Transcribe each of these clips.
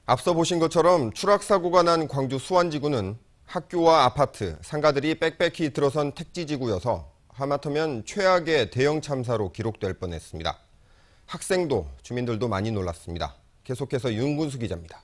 앞서 보신 것처럼 추락사고가 난 광주 수완지구는 학교와 아파트, 상가들이 빽빽히 들어선 택지지구여서 하마터면 최악의 대형 참사로 기록될 뻔했습니다. 학생도 주민들도 많이 놀랐습니다. 계속해서 윤군수 기자입니다.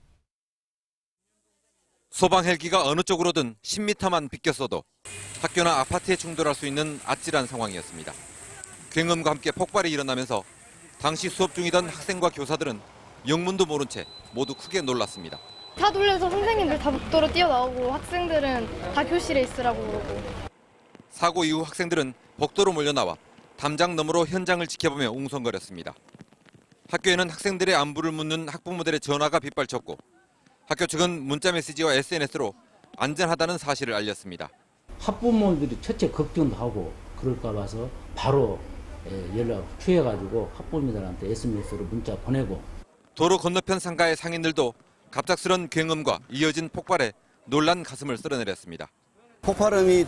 소방 헬기가 어느 쪽으로든 10m만 비꼈어도 학교나 아파트에 충돌할 수 있는 아찔한 상황이었습니다. 굉음과 함께 폭발이 일어나면서 당시 수업 중이던 학생과 교사들은 영문도 모른 채 모두 크게 놀랐습니다. 다 놀라서 선생님들 다 복도로 뛰어나오고 학생들은 다 교실에 있으라고 그러고. 사고 이후 학생들은 복도로 몰려나와 담장 너머로 현장을 지켜보며 웅성거렸습니다. 학교에는 학생들의 안부를 묻는 학부모들의 전화가 빗발쳤고 학교 측은 문자메시지와 SNS로 안전하다는 사실을 알렸습니다. 학부모들이 첫째 걱정도 하고 그럴까 봐서 바로 연락 취해가지고 학부모들한테 SNS로 문자 보내고. 도로 건너편 상가의 상인들도 갑작스런 굉음과 이어진 폭발에 놀란 가슴을 쓸어내렸습니다. 폭발음이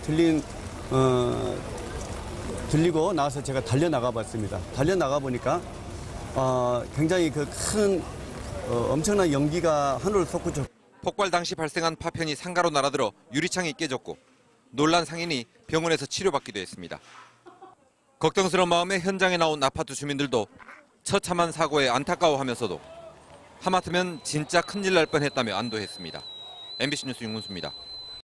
들리고 나서 제가 달려나가 봤습니다. 달려나가 보니까 굉장히 그 큰 엄청난 연기가 하늘을 솟구쳐. 폭발 당시 발생한 파편이 상가로 날아들어 유리창이 깨졌고 놀란 상인이 병원에서 치료받기도 했습니다. 걱정스러운 마음에 현장에 나온 아파트 주민들도 처참한 사고에 안타까워하면서도 하마터면 진짜 큰일 날 뻔했다며 안도했습니다. MBC 뉴스 윤군수입니다.